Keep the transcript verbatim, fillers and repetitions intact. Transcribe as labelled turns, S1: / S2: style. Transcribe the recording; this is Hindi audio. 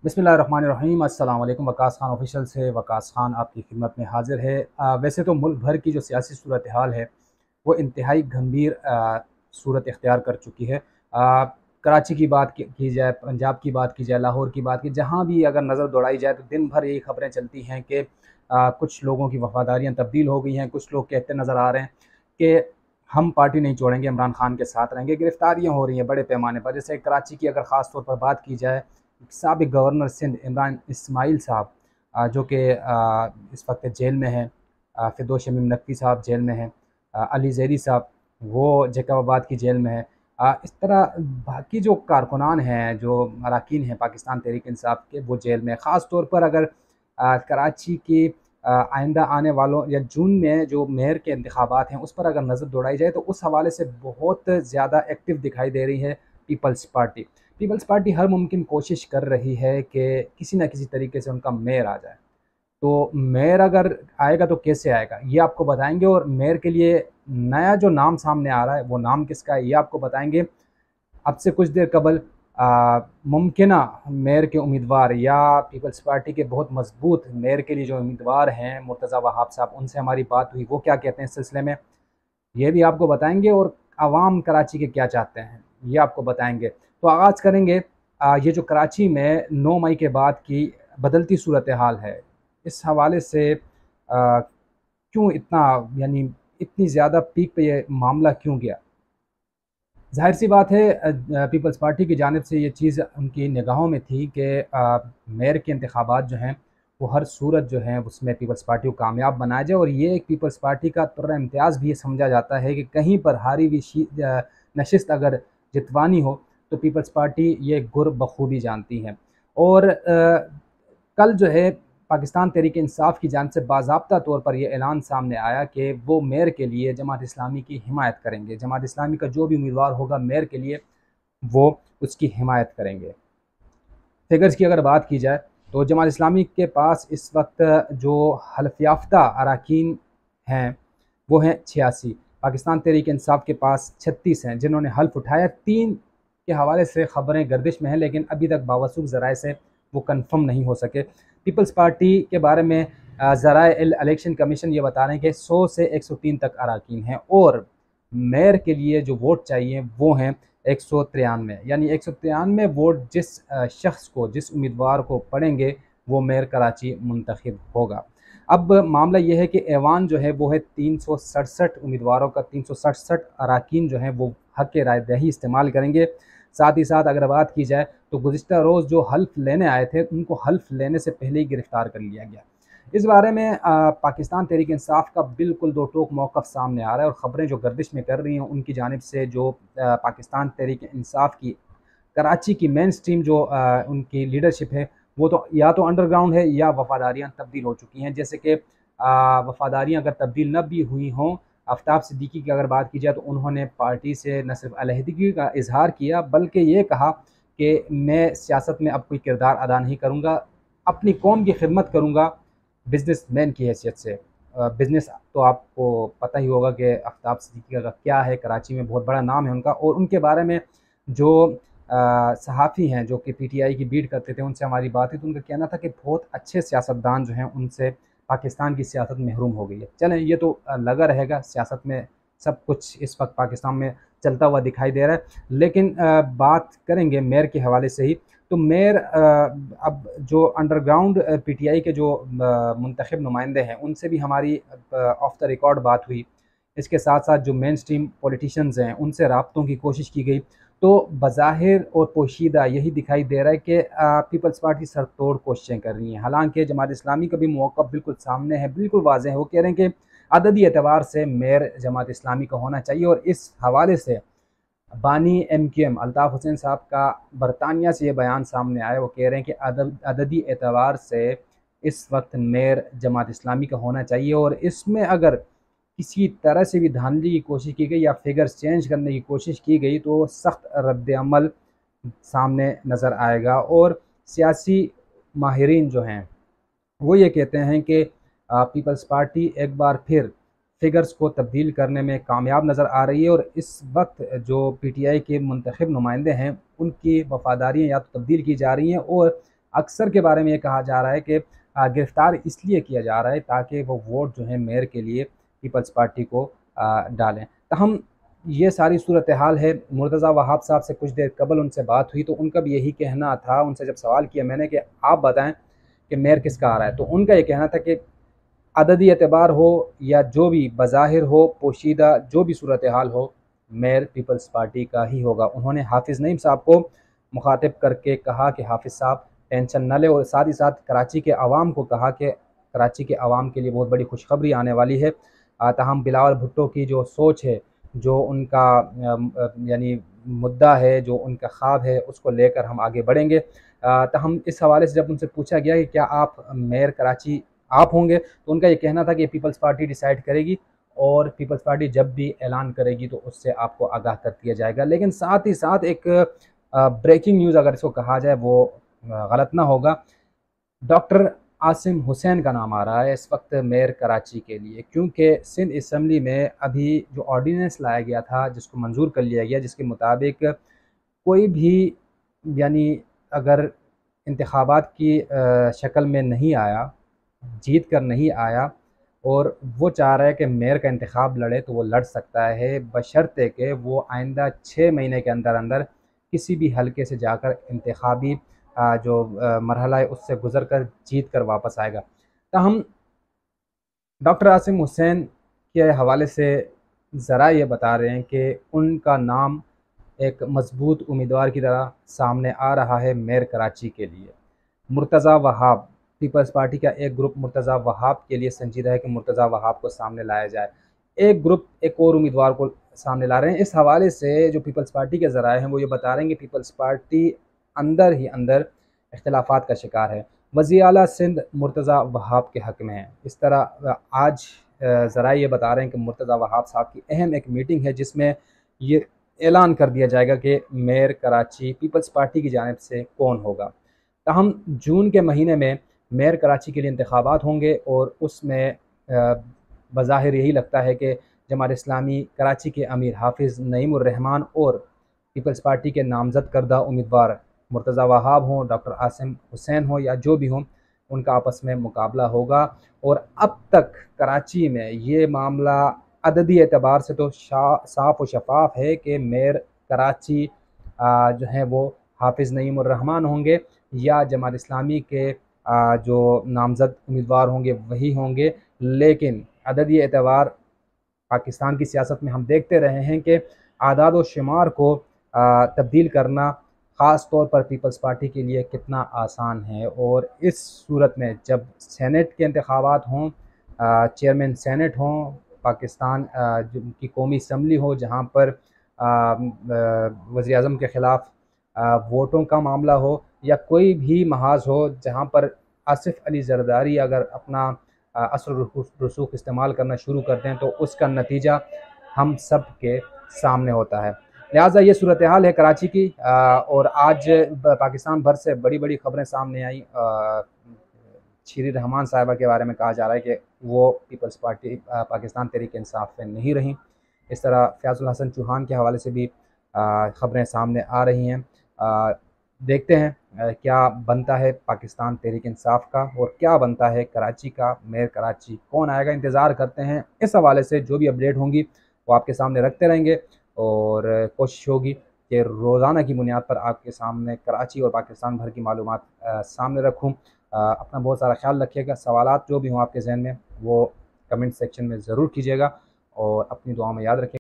S1: बिस्मिल्लाहिर्रहमानिर्रहीम। अस्सलाम वालेकुम। वकास खान ऑफिशियल से वकास खान आपकी खिदमत में हाज़िर है। आ, वैसे तो मुल्क भर की जो सियासी सूरत हाल है वो इंतहाई गंभीर आ, सूरत इख्तियार कर चुकी है। आ, कराची की बात की, की जाए, पंजाब की बात की जाए, लाहौर की बात की, जहाँ भी अगर नज़र दौड़ाई जाए तो दिन भर यही खबरें चलती हैं कि आ, कुछ लोगों की वफ़ादारियाँ तब्दील हो गई हैं। कुछ लोग कहते नज़र आ रहे हैं कि हम पार्टी नहीं छोड़ेंगे, इमरान खान के साथ रहेंगे। गिरफ्तारियाँ हो रही हैं बड़े पैमाने पर। जैसे कराची की अगर ख़ास तौर पर बात की जाए, साबिक़ गवर्नर सिंध इमरान इस्माइल साहब, अ, जो कि अ, इस वक्त जेल में हैं। अ, फिरदौस शमीम नकवी साहब जेल में हैं। अ, अली ज़ैदी साहब वो जैकबाबाद की जेल में है। अ, इस तरह बाकी जो कारकुनान हैं, जो अरकान हैं पाकिस्तान तहरीक इंसाफ के, वो जेल में। ख़ास तौर पर अगर अ, कराची की अ, आइंदा आने वालों या जून में जो मेयर के इंतखाबात हैं उस पर अगर नज़र दौड़ाई जाए तो उस हवाले से बहुत ज़्यादा एक्टिव दिखाई दे रही है पीपल्स पार्टी। पीपल्स पार्टी हर मुमकिन कोशिश कर रही है कि किसी न किसी तरीके से उनका मेयर आ जाए। तो मेयर अगर आएगा तो कैसे आएगा ये आपको बताएंगे, और मेयर के लिए नया जो नाम सामने आ रहा है वो नाम किसका है ये आपको बताएंगे। अब से कुछ देर कबल मुमकिन मेयर के उम्मीदवार या पीपल्स पार्टी के बहुत मजबूत मेयर के लिए जो उम्मीदवार हैं मुर्तज़ा वहाब साहब, उनसे हमारी बात हुई। वो क्या कहते हैं इस सिलसिले में ये भी आपको बताएंगे, और आवाम कराची के क्या चाहते हैं ये आपको बताएंगे। तो आगाज़ करेंगे आ, ये जो कराची में नौ मई के बाद की बदलती सूरत हाल है, इस हवाले से आ, क्यों इतना, यानी इतनी ज़्यादा पीक पे ये मामला क्यों गया। ज़ाहिर सी बात है, अ, अ, पीपल्स पार्टी की जानिब से ये चीज़ उनकी निगाहों में थी कि अ, मेयर के इंतखाबात जो हैं वो हर सूरत जो है उसमें पीपल्स पार्टी को कामयाब बनाया जाए। और ये एक पीपल्स पार्टी का तुर्रा इम्तियाज़ भी ये समझा जाता है कि कहीं पर हारी हुई शी- अ, नशिस्त अगर जितवानी हो तो पीपल्स पार्टी ये गुर बखूबी जानती है। और अ, कल जो है पाकिस्तान तहरीक इंसाफ की जानिब से बाज़ाब्ता तौर पर यह ऐलान सामने आया कि वो मेयर के लिए जमात इस्लामी की हिमायत करेंगे। जमात इस्लामी का जो भी उम्मीदवार होगा मेयर के लिए वो उसकी हिमायत करेंगे। फिगर्स की अगर बात की जाए तो जमात इस्लामी के पास इस वक्त जो हल्फ याफ्ता अरकान हैं वो हैं छियासी। पाकिस्तान तहरीक इंसाफ के पास छत्तीस हैं जिन्होंने हल्फ उठाया। तीन के हवाले से ख़बरें गर्दिश में हैं लेकिन अभी तक बावसूख ज़राए से वो कन्फर्म नहीं हो सके। पीपल्स पार्टी के बारे में ज़राए इलेक्शन कमीशन ये बता रहे हैं कि सौ से एक सौ तीन तक अरकान हैं, और मेयर के लिए जो वोट चाहिए वो हैं एक सौ तिरानवे। यानी एक सौ तिरानवे वोट जिस शख्स को, जिस उम्मीदवार को पड़ेंगे वो मेयर कराची मुंतखब होगा। अब मामला यह है कि ऐवान जो है वो है तीन सौ सड़सठ उम्मीदवारों का, तीन सौ सड़सठ अरकान जो हैं वो हक़ राय दही इस्तेमाल करेंगे। साथ ही साथ अगर बात की जाए तो गुज़िश्ता रोज़ जो हल्फ लेने आए थे उनको हल्फ लेने से पहले ही गिरफ़्तार कर लिया गया। इस बारे में आ, पाकिस्तान तहरीक इंसाफ का बिल्कुल दो टोक मौक़िफ़ सामने आ रहा है, और ख़बरें जो गर्दिश में कर रही हैं उनकी जानिब से जो आ, पाकिस्तान तहरीक इंसाफ की कराची की मेन स्ट्रीम जो आ, उनकी लीडरशिप है वो तो या तो अंडरग्राउंड है या वफ़ादारियाँ तब्दील हो चुकी हैं। जैसे कि वफ़ादारियाँ अगर तब्दील न भी हुई हों, आफ्ताब सिद्दीकी की अगर बात की जाए तो उन्होंने पार्टी से न सिर्फ अलहदगी का इजहार किया बल्कि ये कहा कि मैं सियासत में अब कोई किरदार अदा नहीं करूँगा, अपनी कौम की खिदमत करूँगा बिजनेसमैन की हैसियत से। बिज़नेस तो आपको पता ही होगा कि आफ्ताब सिद्दीकी का क्या है, कराची में बहुत बड़ा नाम है उनका। और उनके बारे में जो सहाफ़ी हैं जो कि पीटीआई की बीट करते थे उनसे हमारी बात हुई तो उनका कहना था कि बहुत अच्छे सियासतदान जो हैं उनसे पाकिस्तान की सियासत महरूम हो गई है। चलें ये तो लगा रहेगा, सियासत में सब कुछ इस वक्त पाकिस्तान में चलता हुआ दिखाई दे रहा है। लेकिन बात करेंगे मेयर के हवाले से ही। तो मेयर अब जो अंडरग्राउंड पीटीआई के जो मुंतखब नुमाइंदे हैं उनसे भी हमारी ऑफ द रिकॉर्ड बात हुई। इसके साथ साथ जो मेन स्ट्रीम पॉलिटिशियंस हैं उनसे राब्तों की कोशिश की गई। तो बज़ाहिर और पोशीदा यही दिखाई दे रहा है कि पीपल्स पार्टी सर तोड़ कोशिशें कर रही हैं। हालांकि जमात इस्लामी का भी मौक़िफ़ बिल्कुल सामने है, बिल्कुल वाज़ेह है। वो कह रहे हैं कि अददी एतबार से मेयर जमात इस्लामी का होना चाहिए, और इस हवाले से बानी एम क्यू एम अल्ताफ़ हुसैन साहब का बरतानिया से ये बयान सामने आया। वो कह रहे हैं कि अदद अददी एतबार से इस वक्त मेयर जमात इस्लामी का होना चाहिए, और इसमें अगर किसी तरह से भी धांधली की कोशिश की गई या फिगर्स चेंज करने की कोशिश की गई तो सख्त रद्द-ए-अमल सामने नज़र आएगा। और सियासी माहिरीन जो हैं वो ये कहते हैं कि पीपल्स पार्टी एक बार फिर फिगर्स को तब्दील करने में कामयाब नज़र आ रही है, और इस वक्त जो पीटीआई के मुंतखब नुमाइंदे हैं उनकी वफ़ादारियाँ या तो तब्दील की जा रही हैं और अक्सर के बारे में ये कहा जा रहा है कि आ, गिरफ़्तार इसलिए किया जा रहा है ताकि वो वोट जो है मेयर के लिए पीपल्स पार्टी को आ, डालें। तहम ये सारी सूरत हाल है। मुर्तज़ा वहाब साहब से कुछ देर कबल उनसे बात हुई तो उनका भी यही कहना था। उनसे जब सवाल किया मैंने कि आप बताएं कि मेयर किसका आ रहा है, तो उनका ये कहना था कि अददी एतबार हो या जो भी बज़ाहिर हो, पोशीदा जो भी सूरत हाल हो, मेयर पीपल्स पार्टी का ही होगा। उन्होंने हाफिज़ नईम साहब को मुखातिब करके कहा कि हाफिज़ साहब टेंशन न लें, और साथ ही साथ कराची के अवाम को कहा कि कराची के अवाम के लिए बहुत बड़ी खुशखबरी आने वाली है। ताहम बिलावल भुट्टो की जो सोच है, जो उनका यानी मुद्दा है, जो उनका ख्वाब है, उसको लेकर हम आगे बढ़ेंगे। ताहम इस हवाले से जब उनसे पूछा गया कि क्या आप मेयर कराची आप होंगे, तो उनका ये कहना था कि पीपल्स पार्टी डिसाइड करेगी और पीपल्स पार्टी जब भी ऐलान करेगी तो उससे आपको आगाह कर दिया जाएगा। लेकिन साथ ही साथ एक ब्रेकिंग न्यूज़ अगर इसको कहा जाए वो गलत ना होगा, डॉक्टर आसिम हुसैन का नाम आ रहा है इस वक्त मेयर कराची के लिए, क्योंकि सिंध असम्बली में अभी जो ऑर्डिनेंस लाया गया था जिसको मंजूर कर लिया गया, जिसके मुताबिक कोई भी यानी अगर इंतखाबात की शक्ल में नहीं आया, जीत कर नहीं आया और वो चाह रहा है कि मेयर का इंतखाब लड़े तो वो लड़ सकता है, बशर्ते कि वो आइंदा छः महीने के अंदर अंदर किसी भी हलके से जाकर इंतखाबी जो मरहला है उससे गुज़र कर जीत कर वापस आएगा। ताहम डॉक्टर आसिम हुसैन के हवाले से ज़रा ये बता रहे हैं कि उनका नाम एक मजबूत उम्मीदवार की तरह सामने आ रहा है मेयर कराची के लिए। मुर्तज़ा वहाब, पीपल्स पार्टी का एक ग्रुप मुर्तज़ा वहाब के लिए संजीदा है कि मुर्तज़ा वहाब को सामने लाया जाए। एक ग्रुप एक और उम्मीदवार को सामने ला रहे हैं। इस हवाले से जो पीपल्स पार्टी के ज़राए हैं वो ये बता रहे हैं कि पीपल्स पार्टी अंदर ही अंदर इख्तिलाफ़ात का शिकार है। वज़ीर आला सिंध मुर्तज़ा वहाब के हक़ में है। इस तरह आज ज़राए ये बता रहे हैं कि मुर्तज़ा वहाब साहब की अहम एक मीटिंग है जिसमें ये ऐलान कर दिया जाएगा कि मेयर कराची पीपल्स पार्टी की जानिब से कौन होगा। ताहम जून के महीने में मेयर कराची के लिए इंतखाबात होंगे और उसमें बज़ाहिर यही लगता है कि जमात इस्लामी कराची के अमीर हाफिज़ नईम उर रहमान और पीपल्स पार्टी के नामज़द करदा उम्मीदवार मुर्तज़ा वहाब हों, डॉक्टर आसिम हुसैन हो या जो भी हों, उनका आपस में मुकाबला होगा। और अब तक कराची में ये मामला अददी एतबार से तो साफ़ व शफाफ है कि मेयर कराची आ, जो है वो हाफिज़ नईम उर रहमान होंगे या जमात इस्लामी के आ, जो नामज़द उम्मीदवार होंगे वही होंगे। लेकिन अददी एतबार पाकिस्तान की सियासत में हम देखते रहे हैं कि आदाद व शुमार को आ, तब्दील करना ख़ास तौर पर पीपल्स पार्टी के लिए कितना आसान है। और इस सूरत में जब सेनेट के इंतखाबात हों, चेयरमैन सेनेट हों, पाकिस्तान की कौमी असम्बली हो जहाँ पर वज़ीर आज़म के ख़िलाफ़ वोटों का मामला हो या कोई भी महाज हो जहाँ पर आसिफ अली ज़रदारी अगर अपना असर रसूख इस्तेमाल करना शुरू करते हैं तो उसका नतीजा हम सब के सामने होता है। लिहाजा ये सूरत हाल है कराची की। और आज पाकिस्तान भर से बड़ी बड़ी ख़बरें सामने आई। शीरी रहमान साहिबा के बारे में कहा जा रहा है कि वो पीपल्स पार्टी पाकिस्तान तहरीक इंसाफ में नहीं रहीं। इस तरह फ़याज़ुल हसन चौहान के हवाले से भी ख़बरें सामने आ रही हैं। देखते हैं क्या बनता है पाकिस्तान तहरीक इंसाफ का और क्या बनता है कराची का मेयर कराची कौन आएगा। इंतज़ार करते हैं। इस हवाले से जो भी अपडेट होंगी वो आपके सामने रखते रहेंगे और कोशिश होगी कि रोज़ाना की बुनियाद पर आपके सामने कराची और पाकिस्तान भर की मालूमात सामने रखूँ। अपना बहुत सारा ख्याल रखिएगा। सवालात जो भी हों आपके जहन में वो कमेंट सेक्शन में ज़रूर कीजिएगा और अपनी दुआओं में याद रखिएगा।